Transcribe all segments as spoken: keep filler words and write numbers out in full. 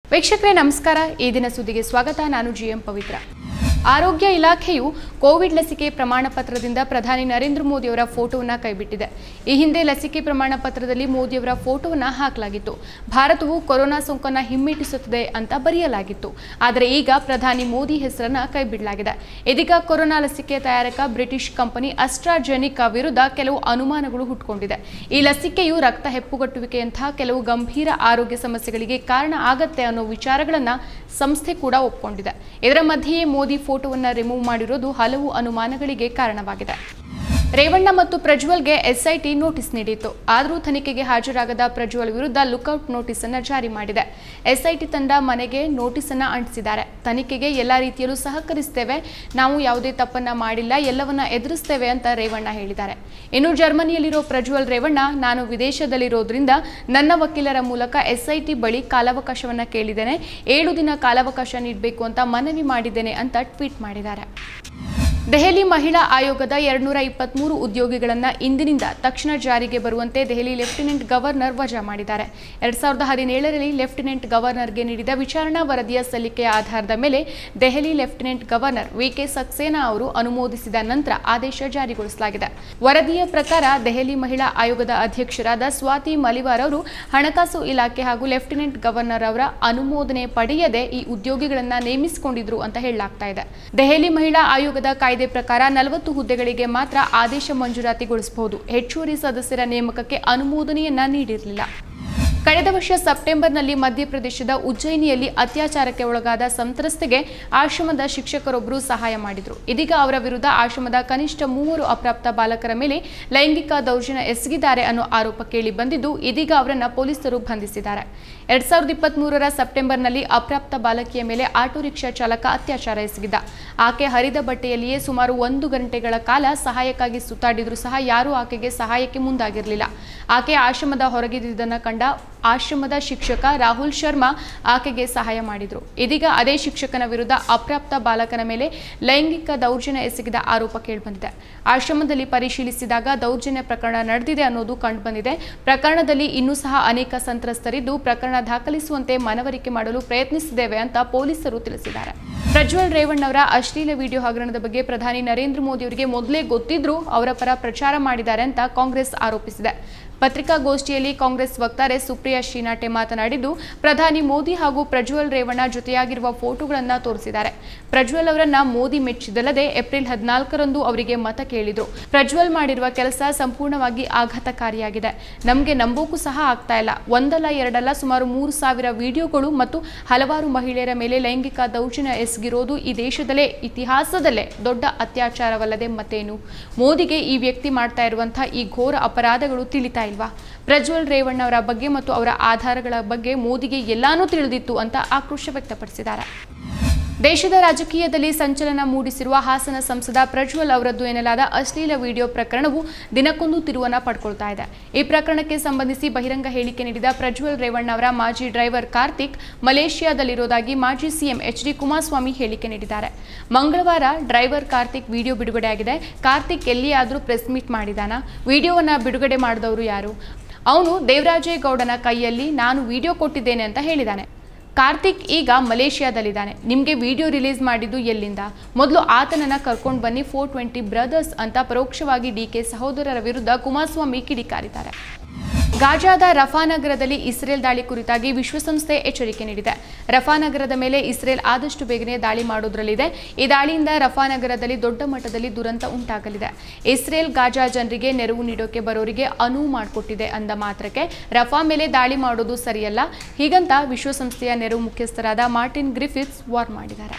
ವೀಕ್ಷಕರೇ ನಮಸ್ಕಾರ. ಈ ದಿನ ಸುದ್ದಿಗೆ ಸ್ವಾಗತ. ನಾನು ಜಿಎಂ ಪವಿತ್ರ. ಆರೋಗ್ಯ ಇಲಾಖೆಯು ಕೋವಿಡ್ ಲಸಿಕೆ ಪ್ರಮಾಣ ಪತ್ರದಿಂದ ಪ್ರಧಾನಿ ನರೇಂದ್ರ ಮೋದಿ ಅವರ ಫೋಟೋವನ್ನು ಕೈಬಿಟ್ಟಿದೆ. ಈ ಹಿಂದೆ ಲಸಿಕೆ ಪ್ರಮಾಣ ಪತ್ರದಲ್ಲಿ ಮೋದಿ ಅವರ ಫೋಟೋವನ್ನು ಹಾಕಲಾಗಿತ್ತು. ಭಾರತವು ಕೊರೋನಾ ಸೋಂಕನ್ನು ಹಿಮ್ಮೆಟ್ಟಿಸುತ್ತದೆ ಅಂತ ಬರೆಯಲಾಗಿತ್ತು. ಆದರೆ ಈಗ ಪ್ರಧಾನಿ ಮೋದಿ ಹೆಸರನ್ನು ಕೈಬಿಡಲಾಗಿದೆ. ಇದೀಗ ಕೊರೋನಾ ಲಸಿಕೆ ತಯಾರಕ ಬ್ರಿಟಿಷ್ ಕಂಪನಿ ಅಸ್ಟ್ರಾಜೆನಿಕಾ ವಿರುದ್ಧ ಕೆಲವು ಅನುಮಾನಗಳು ಹುಟ್ಟುಕೊಂಡಿದೆ. ಈ ಲಸಿಕೆಯು ರಕ್ತ ಹೆಪ್ಪುಗಟ್ಟುವಿಕೆಯಂತಹ ಕೆಲವು ಗಂಭೀರ ಆರೋಗ್ಯ ಸಮಸ್ಯೆಗಳಿಗೆ ಕಾರಣ ಆಗತ್ತೆ ಅನ್ನೋ ವಿಚಾರಗಳನ್ನು ಸಂಸ್ಥೆ ಕೂಡ ಒಪ್ಪಿಕೊಂಡಿದೆ. ಇದರ ಮಧ್ಯೆಯೇ ಮೋದಿ ಫೋಟೋವನ್ನು ರಿಮೂವ್ ಮಾಡಿರೋದು ಹಲವು ಅನುಮಾನಗಳಿಗೆ ಕಾರಣವಾಗಿದೆ. ರೇವಣ್ಣ ಮತ್ತು ಪ್ರಜ್ವಲ್ಗೆ ಎಸ್ಐಟಿ ನೋಟಿಸ್ ನೀಡಿತ್ತು. ಆದರೂ ತನಿಖೆಗೆ ಹಾಜರಾಗದ ಪ್ರಜ್ವಲ್ ವಿರುದ್ಧ ಲುಕೌಟ್ ನೋಟಿಸ್ ಅನ್ನು ಜಾರಿ ಮಾಡಿದೆ. ಎಸ್ಐಟಿ ತಂಡ ಮನೆಗೆ ನೋಟಿಸ್ ಅನ್ನು ಅಂಟಿಸಿದ್ದಾರೆ. ತನಿಖೆಗೆ ಎಲ್ಲ ರೀತಿಯಲ್ಲೂ ಸಹಕರಿಸುತ್ತೇವೆ, ನಾವು ಯಾವುದೇ ತಪ್ಪನ್ನ ಮಾಡಿಲ್ಲ, ಎಲ್ಲವನ್ನ ಎದುರಿಸುತ್ತೇವೆ ಅಂತ ರೇವಣ್ಣ ಹೇಳಿದ್ದಾರೆ. ಇನ್ನು ಜರ್ಮನಿಯಲ್ಲಿರೋ ಪ್ರಜ್ವಲ್ ರೇವಣ್ಣ, ನಾನು ವಿದೇಶದಲ್ಲಿರೋದ್ರಿಂದ ನನ್ನ ವಕೀಲರ ಮೂಲಕ ಎಸ್ಐಟಿ ಬಳಿ ಕಾಲಾವಕಾಶವನ್ನ ಕೇಳಿದ್ದೇನೆ, ಏಳು ದಿನ ಕಾಲಾವಕಾಶ ನೀಡಬೇಕು ಅಂತ ಮನವಿ ಮಾಡಿದ್ದೇನೆ ಅಂತ ಟ್ವೀಟ್ ಮಾಡಿದ್ದಾರೆ. ದೆಹಲಿ ಮಹಿಳಾ ಆಯೋಗದ ಎರಡ್ನೂರ ಇಪ್ಪತ್ಮೂರು ಉದ್ಯೋಗಿಗಳನ್ನು ಇಂದಿನಿಂದ ತಕ್ಷಣ ಜಾರಿಗೆ ಬರುವಂತೆ ದೆಹಲಿ ಲೆಫ್ಟಿನೆಂಟ್ ಗವರ್ನರ್ ವಜಾ ಮಾಡಿದ್ದಾರೆ. ಎರಡ್ ಸಾವಿರದ ಹದಿನೇಳರಲ್ಲಿ ಲೆಫ್ಟಿನೆಂಟ್ ಗವರ್ನರ್ಗೆ ನೀಡಿದ ವಿಚಾರಣಾ ವರದಿಯ ಸಲ್ಲಿಕೆಯ ಆಧಾರದ ಮೇಲೆ Delhi lieutenant governor VK Saxena ಅವರು ಅನುಮೋದಿಸಿದ ನಂತರ ಆದೇಶ ಜಾರಿಗೊಳಿಸಲಾಗಿದೆ. ವರದಿಯ ಪ್ರಕಾರ ದೆಹಲಿ ಮಹಿಳಾ ಆಯೋಗದ ಅಧ್ಯಕ್ಷರಾದ ಸ್ವಾತಿ ಮಲಿವಾರ್ ಅವರು ಹಣಕಾಸು ಇಲಾಖೆ ಹಾಗೂ ಲೆಫ್ಟಿನೆಂಟ್ ಗವರ್ನರ್ ಅವರ ಅನುಮೋದನೆ ಪಡೆಯದೆ ಈ ಉದ್ಯೋಗಿಗಳನ್ನು ನೇಮಿಸಿಕೊಂಡಿದ್ರು ಅಂತ ಹೇಳಲಾಗ್ತಾ ಇದೆ. ದೆಹಲಿ ಮಹಿಳಾ ಆಯೋಗದ ಕಾಯ್ದೆ ಪ್ರಕಾರ ನಲವತ್ತು ಹುದ್ದೆಗಳಿಗೆ ಮಾತ್ರ ಆದೇಶ ಮಂಜೂರಾತಿಗೊಳಿಸಬಹುದು. ಹೆಚ್ಚುವರಿ ಸದಸ್ಯರ ನೇಮಕಕ್ಕೆ ಅನುಮೋದನೆಯನ್ನ ನೀಡಿರಲಿಲ್ಲ. ಕಳೆದ ವರ್ಷ ಸೆಪ್ಟೆಂಬರ್ನಲ್ಲಿ ಮಧ್ಯಪ್ರದೇಶದ ಉಜ್ಜಯಿನಿಯಲ್ಲಿ ಅತ್ಯಾಚಾರಕ್ಕೆ ಒಳಗಾದ ಸಂತ್ರಸ್ತೆಗೆ ಆಶ್ರಮದ ಶಿಕ್ಷಕರೊಬ್ಬರು ಸಹಾಯ ಮಾಡಿದ್ರು. ಇದೀಗ ಅವರ ವಿರುದ್ಧ ಆಶ್ರಮದ ಕನಿಷ್ಠ ಮೂವರು ಅಪ್ರಾಪ್ತ ಬಾಲಕರ ಮೇಲೆ ಲೈಂಗಿಕ ದೌರ್ಜನ್ಯ ಎಸಗಿದ್ದಾರೆ ಅನ್ನೋ ಆರೋಪ ಕೇಳಿ ಬಂದಿದ್ದು, ಇದೀಗ ಅವರನ್ನ ಪೊಲೀಸರು ಬಂಧಿಸಿದ್ದಾರೆ. ಎರಡ್ ಸಾವಿರದ ಇಪ್ಪತ್ತ್ ಮೂರರ ಸೆಪ್ಟೆಂಬರ್ನಲ್ಲಿ ಅಪ್ರಾಪ್ತ ಬಾಲಕಿಯ ಮೇಲೆ ಆಟೋ ರಿಕ್ಷಾ ಚಾಲಕ ಅತ್ಯಾಚಾರ ಎಸಗಿದ್ದ. ಆಕೆ ಹರಿದ ಬಟ್ಟೆಯಲ್ಲಿಯೇ ಸುಮಾರು ಒಂದು ಗಂಟೆಗಳ ಕಾಲ ಸಹಾಯಕ್ಕಾಗಿ ಸುತ್ತಾಡಿದ್ರು ಸಹ ಯಾರೂ ಆಕೆಗೆ ಸಹಾಯಕ್ಕೆ ಮುಂದಾಗಿರಲಿಲ್ಲ. ಆಕೆ ಆಶ್ರಮದ ಹೊರಗಿದ್ದುದನ್ನು ಕಂಡ ಆಶ್ರಮದ ಶಿಕ್ಷಕ ರಾಹುಲ್ ಶರ್ಮಾ ಆಕೆಗೆ ಸಹಾಯ ಮಾಡಿದ್ರು. ಇದೀಗ ಅದೇ ಶಿಕ್ಷಕನ ವಿರುದ್ಧ ಅಪ್ರಾಪ್ತ ಬಾಲಕನ ಮೇಲೆ ಲೈಂಗಿಕ ದೌರ್ಜನ್ಯ ಎಸಗಿದ ಆರೋಪ ಕೇಳಿಬಂದಿದೆ. ಆಶ್ರಮದಲ್ಲಿ ಪರಿಶೀಲಿಸಿದಾಗ ದೌರ್ಜನ್ಯ ಪ್ರಕರಣ ನಡೆದಿದೆ ಅನ್ನೋದು ಕಂಡುಬಂದಿದೆ. ಪ್ರಕರಣದಲ್ಲಿ ಇನ್ನೂ ಸಹ ಅನೇಕ ಸಂತ್ರಸ್ತರಿದ್ದು ಪ್ರಕರಣ ದಾಖಲಿಸುವಂತೆ ಮನವರಿಕೆ ಮಾಡಲು ಪ್ರಯತ್ನಿಸಿದ್ದೇವೆ ಅಂತ ಪೊಲೀಸರು ತಿಳಿಸಿದ್ದಾರೆ. ಪ್ರಜ್ವಲ್ ರೇವಣ್ಣ ಅವರ ಅಶ್ಲೀಲ ವಿಡಿಯೋ ಹಗರಣದ ಬಗ್ಗೆ ಪ್ರಧಾನಿ ನರೇಂದ್ರ ಮೋದಿ ಅವರಿಗೆ ಮೊದಲೇ ಗೊತ್ತಿದ್ರೂ ಅವರ ಪರ ಪ್ರಚಾರ ಮಾಡಿದ್ದಾರೆ ಅಂತ ಕಾಂಗ್ರೆಸ್ ಆರೋಪಿಸಿದೆ. ಪತ್ರಿಕಾಗೋಷ್ಠಿಯಲ್ಲಿ ಕಾಂಗ್ರೆಸ್ ವಕ್ತಾರೆ ಸುಪ್ರಿಯಾ ಶ್ರೀನಾಟೆ ಮಾತನಾಡಿದ್ದು, ಪ್ರಧಾನಿ ಮೋದಿ ಹಾಗೂ ಪ್ರಜ್ವಲ್ ರೇವಣ್ಣ ಜೊತೆಯಾಗಿರುವ ಫೋಟೋಗಳನ್ನು ತೋರಿಸಿದ್ದಾರೆ. ಪ್ರಜ್ವಲ್ ಅವರನ್ನ ಮೋದಿ ಮೆಚ್ಚಿದಲ್ಲದೆ ಏಪ್ರಿಲ್ ಹದಿನಾಲ್ಕರಂದು ಅವರಿಗೆ ಮತ ಕೇಳಿದ್ರು. ಪ್ರಜ್ವಲ್ ಮಾಡಿರುವ ಕೆಲಸ ಸಂಪೂರ್ಣವಾಗಿ ಆಘಾತಕಾರಿಯಾಗಿದೆ. ನಮಗೆ ನಂಬೋಕು ಸಹ ಆಗ್ತಾ ಇಲ್ಲ. ಒಂದಲ್ಲ ಎರಡಲ್ಲ ಸುಮಾರು ಮೂರು ಸಾವಿರ ವಿಡಿಯೋಗಳು ಮತ್ತು ಹಲವಾರು ಮಹಿಳೆಯರ ಮೇಲೆ ಲೈಂಗಿಕ ದೌರ್ಜನ್ಯ ಎಸಗಿರೋದು ಈ ದೇಶದಲ್ಲೇ ಇತಿಹಾಸದಲ್ಲೇ ದೊಡ್ಡ ಅತ್ಯಾಚಾರವಲ್ಲದೆ ಮತ್ತೇನು? ಮೋದಿಗೆ ಈ ವ್ಯಕ್ತಿ ಮಾಡ್ತಾ ಇರುವಂತಹ ಈ ಘೋರ ಅಪರಾಧಗಳು ತಿಳಿತಾ ಇಲ್ವಾ? ಪ್ರಜ್ವಲ್ ರೇವಣ್ಣ ಅವರ ಬಗ್ಗೆ ಮತ್ತು ಅವರ ಆಧಾರಗಳ ಬಗ್ಗೆ ಮೋದಿಗೆ ಎಲ್ಲಾನೂ ತಿಳಿದಿತ್ತು ಅಂತ ಆಕ್ರೋಶ ವ್ಯಕ್ತಪಡಿಸಿದ್ದಾರೆ. ದೇಶದ ರಾಜಕೀಯದಲ್ಲಿ ಸಂಚಲನ ಮೂಡಿಸಿರುವ ಹಾಸನ ಸಂಸದ ಪ್ರಜ್ವಲ್ ಅವರದ್ದು ಎನ್ನಲಾದ ಅಶ್ಲೀಲ ವಿಡಿಯೋ ಪ್ರಕರಣವು ದಿನಕ್ಕೊಂದು ತಿರುವನ್ನ ಪಡ್ಕೊಳ್ತಾ ಇದೆ. ಈ ಪ್ರಕರಣಕ್ಕೆ ಸಂಬಂಧಿಸಿ ಬಹಿರಂಗ ಹೇಳಿಕೆ ನೀಡಿದ ಪ್ರಜ್ವಲ್ ರೇವಣ್ಣ ಅವರ ಮಾಜಿ ಡ್ರೈವರ್ ಕಾರ್ತಿಕ್ ಮಲೇಷಿಯಾದಲ್ಲಿರೋದಾಗಿ ಮಾಜಿ ಸಿಎಂ ಎಚ್ ಡಿ ಕುಮಾರಸ್ವಾಮಿ ಹೇಳಿಕೆ ನೀಡಿದ್ದಾರೆ. ಮಂಗಳವಾರ ಡ್ರೈವರ್ ಕಾರ್ತಿಕ್ ವಿಡಿಯೋ ಬಿಡುಗಡೆಯಾಗಿದೆ. ಕಾರ್ತಿಕ್ ಎಲ್ಲಿಯಾದರೂ ಪ್ರೆಸ್ ಮೀಟ್ ಮಾಡಿದಾನ? ವಿಡಿಯೋವನ್ನ ಬಿಡುಗಡೆ ಮಾಡಿದವರು ಯಾರು? ಅವನು ದೇವರಾಜೇಗೌಡನ ಕೈಯಲ್ಲಿ ನಾನು ವಿಡಿಯೋ ಕೊಟ್ಟಿದ್ದೇನೆ ಅಂತ ಹೇಳಿದ್ದಾನೆ. ಕಾರ್ತಿಕ್ ಈಗ ಮಲೇಷಿಯಾದಲ್ಲಿದ್ದಾನೆ. ನಿಮಗೆ ವಿಡಿಯೋ ರಿಲೀಸ್ ಮಾಡಿದ್ದು ಎಲ್ಲಿಂದ? ಮೊದಲು ಆತನನ್ನ ಕರ್ಕೊಂಡು ಬನ್ನಿ. ಫೋರ್ ಟ್ವೆಂಟಿ ಬ್ರದರ್ಸ್ ಅಂತ ಪರೋಕ್ಷವಾಗಿ ಡಿಕೆ ಸಹೋದರರ ವಿರುದ್ಧ ಕುಮಾರಸ್ವಾಮಿ ಕಿಡಿಕಾರಿದ್ದಾರೆ. ಗಾಜಾದ ರಫಾ ನಗರದಲ್ಲಿ ಇಸ್ರೇಲ್ ದಾಳಿ ಕುರಿತಾಗಿ ವಿಶ್ವಸಂಸ್ಥೆ ಎಚ್ಚರಿಕೆ ನೀಡಿದೆ. ರಫಾ ನಗರದ ಮೇಲೆ ಇಸ್ರೇಲ್ ಆದಷ್ಟು ಬೇಗನೆ ದಾಳಿ ಮಾಡೋದ್ರಲ್ಲಿದೆ. ಈ ದಾಳಿಯಿಂದ ರಫಾ ನಗರದಲ್ಲಿ ದೊಡ್ಡ ಮಟ್ಟದಲ್ಲಿ ದುರಂತ ಉಂಟಾಗಲಿದೆ. ಇಸ್ರೇಲ್ ಗಾಜಾ ಜನರಿಗೆ ನೆರವು ನೀಡೋಕೆ ಬರೋರಿಗೆ ಅನುವು ಮಾಡಿಕೊಟ್ಟಿದೆ ಅಂದ ಮಾತ್ರಕ್ಕೆ ರಫಾ ಮೇಲೆ ದಾಳಿ ಮಾಡೋದು ಸರಿಯಲ್ಲ, ಹೀಗಂತ ವಿಶ್ವಸಂಸ್ಥೆಯ ನೆರವು ಮುಖ್ಯಸ್ಥರಾದ ಮಾರ್ಟಿನ್ ಗ್ರಿಫಿತ್ಸ್ ವಾರ್ ಮಾಡಿದ್ದಾರೆ.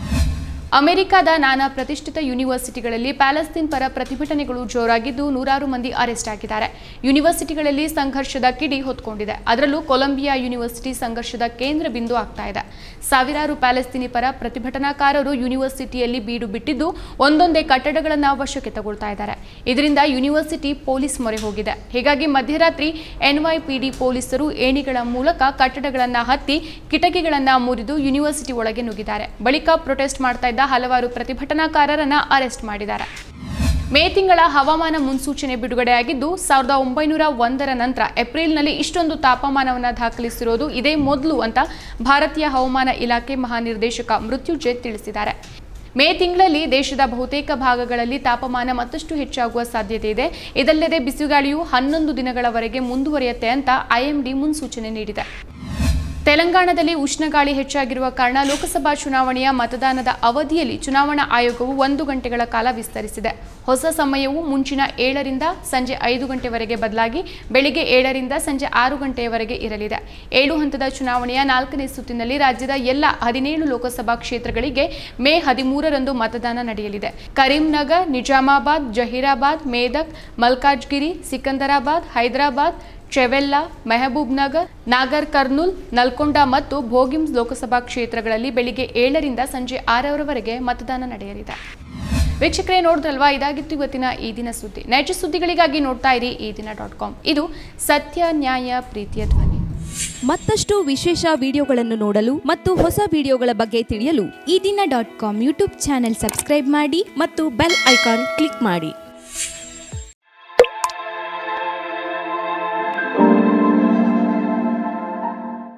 ಅಮೆರಿಕದ ನಾನಾ ಪ್ರತಿಷ್ಠಿತ ಯೂನಿವರ್ಸಿಟಿಗಳಲ್ಲಿ ಪ್ಯಾಲೆಸ್ತೈನ್ ಪರ ಪ್ರತಿಭಟನೆಗಳು ಜೋರಾಗಿದ್ದು ನೂರಾರು ಮಂದಿ ಅರೆಸ್ಟ್ ಆಗಿದ್ದಾರೆ. ಯೂನಿವರ್ಸಿಟಿಗಳಲ್ಲಿ ಸಂಘರ್ಷದ ಕಿಡಿ ಹೊತ್ಕೊಂಡಿದೆ. ಅದರಲ್ಲೂ ಕೊಲಂಬಿಯಾ ಯೂನಿವರ್ಸಿಟಿ ಸಂಘರ್ಷದ ಕೇಂದ್ರ ಬಿಂದು ಆಗ್ತಾ ಇದೆ. ಸಾವಿರಾರು ಪ್ಯಾಲೆಸ್ತೀನಿ ಪರ ಪ್ರತಿಭಟನಾಕಾರರು ಯೂನಿವರ್ಸಿಟಿಯಲ್ಲಿ ಬೀಡು ಬಿಟ್ಟಿದ್ದು ಒಂದೊಂದೇ ಕಟ್ಟಡಗಳನ್ನು ವಶಕ್ಕೆ ತಗೊಳ್ತಾ ಇದ್ದಾರೆ. ಇದರಿಂದ ಯೂನಿವರ್ಸಿಟಿ ಪೊಲೀಸ್ ಮೊರೆ ಹೋಗಿದೆ. ಹೀಗಾಗಿ ಮಧ್ಯರಾತ್ರಿ ಎನ್ವೈಪಿಡಿ ಪೊಲೀಸರು ಏಣಿಗಳ ಮೂಲಕ ಕಟ್ಟಡಗಳನ್ನು ಹತ್ತಿ ಕಿಟಕಿಗಳನ್ನು ಮುರಿದು ಯೂನಿವರ್ಸಿಟಿ ಒಳಗೆ ನುಗ್ಗಿದ್ದಾರೆ. ಬಳಿಕ ಪ್ರೊಟೆಸ್ಟ್ ಮಾಡ್ತಾ ಹಲವಾರು ಪ್ರತಿಭಟನಾಕಾರರನ್ನ ಅರೆಸ್ಟ್ ಮಾಡಿದ್ದಾರೆ. ಮೇ ತಿಂಗಳ ಹವಾಮಾನ ಮುನ್ಸೂಚನೆ ಬಿಡುಗಡೆಯಾಗಿದ್ದು ಸಾವಿರದ ಒಂಬೈನೂರ ಒಂದರ ನಂತರ ಏಪ್ರಿಲ್ನಲ್ಲಿ ಇಷ್ಟೊಂದು ತಾಪಮಾನವನ್ನು ದಾಖಲಿಸಿರೋದು ಇದೇ ಮೊದಲು ಅಂತ ಭಾರತೀಯ ಹವಾಮಾನ ಇಲಾಖೆ ಮಹಾನಿರ್ದೇಶಕ ಮೃತ್ಯುಂಜಯ್ ತಿಳಿಸಿದ್ದಾರೆ. ಮೇ ತಿಂಗಳಲ್ಲಿ ದೇಶದ ಬಹುತೇಕ ಭಾಗಗಳಲ್ಲಿ ತಾಪಮಾನ ಮತ್ತಷ್ಟು ಹೆಚ್ಚಾಗುವ ಸಾಧ್ಯತೆ ಇದೆ. ಇದಲ್ಲದೆ ಬಿಸಿಗಾಳಿಯು ಹನ್ನೊಂದು ದಿನಗಳವರೆಗೆ ಮುಂದುವರಿಯುತ್ತೆ ಅಂತ ಐಎಂಡಿ ಮುನ್ಸೂಚನೆ ನೀಡಿದೆ. ತೆಲಂಗಾಣದಲ್ಲಿ ಉಷ್ಣಗಾಳಿ ಹೆಚ್ಚಾಗಿರುವ ಕಾರಣ ಲೋಕಸಭಾ ಚುನಾವಣೆಯ ಮತದಾನದ ಅವಧಿಯಲ್ಲಿ ಚುನಾವಣಾ ಆಯೋಗವು ಒಂದು ಗಂಟೆಗಳ ಕಾಲ ವಿಸ್ತರಿಸಿದೆ. ಹೊಸ ಸಮಯವು ಮುಂಚಿನ ಏಳರಿಂದ ಸಂಜೆ ಐದು ಗಂಟೆವರೆಗೆ ಬದಲಾಗಿ ಬೆಳಿಗ್ಗೆ ಏಳರಿಂದ ಸಂಜೆ ಆರು ಗಂಟೆಯವರೆಗೆ ಇರಲಿದೆ. ಏಳು ಹಂತದ ಚುನಾವಣೆಯ ನಾಲ್ಕನೇ ಸುತ್ತಿನಲ್ಲಿ ರಾಜ್ಯದ ಎಲ್ಲ ಹದಿನೇಳು ಲೋಕಸಭಾ ಕ್ಷೇತ್ರಗಳಿಗೆ ಮೇ ಹದಿಮೂರರಂದು ಮತದಾನ ನಡೆಯಲಿದೆ. ಕರೀಂನಗರ್, ನಿಜಾಮಾಬಾದ್, ಜಹೀರಾಬಾದ್, ಮೇದಕ್, ಮಲ್ಕಾಜ್ಗಿರಿ, ಸಿಕಂದರಾಬಾದ್, ಹೈದರಾಬಾದ್, ಚೆವೆಲ್ಲಾ, ಮೆಹಬೂಬ್ ನಗರ್, ನಾಗರ್ ಕರ್ನೂಲ್, ನಲ್ಕೊಂಡ ಮತ್ತು ಭೋಗಿಮ್ಸ್ ಲೋಕಸಭಾ ಕ್ಷೇತ್ರಗಳಲ್ಲಿ ಬೆಳಿಗ್ಗೆ ಏಳರಿಂದ ಸಂಜೆ ಆರರವರೆಗೆ ಮತದಾನ ನಡೆಯಲಿದೆ. ವೀಕ್ಷಕರೇ, ನೋಡಿದ್ರಲ್ವಾ, ಇದಾಗಿತ್ತು ಇವತ್ತಿನ ಈ ದಿನ ಸುದ್ದಿ. ನೈಜ ಸುದ್ದಿಗಳಿಗಾಗಿ ನೋಡ್ತಾ ಇರಿ ಈ ದಿನ ಡಾಟ್ ಕಾಮ್. ಇದು ಸತ್ಯ, ನ್ಯಾಯ, ಪ್ರೀತಿಯ ಧ್ವನಿ. ಮತ್ತಷ್ಟು ವಿಶೇಷ ವಿಡಿಯೋಗಳನ್ನು ನೋಡಲು ಮತ್ತು ಹೊಸ ವಿಡಿಯೋಗಳ ಬಗ್ಗೆ ತಿಳಿಯಲು Ee Dina dot com YouTube channel subscribe ಮಾಡಿ ಮತ್ತು ಬೆಲ್ ಐಕಾನ್ ಕ್ಲಿಕ್ ಮಾಡಿ.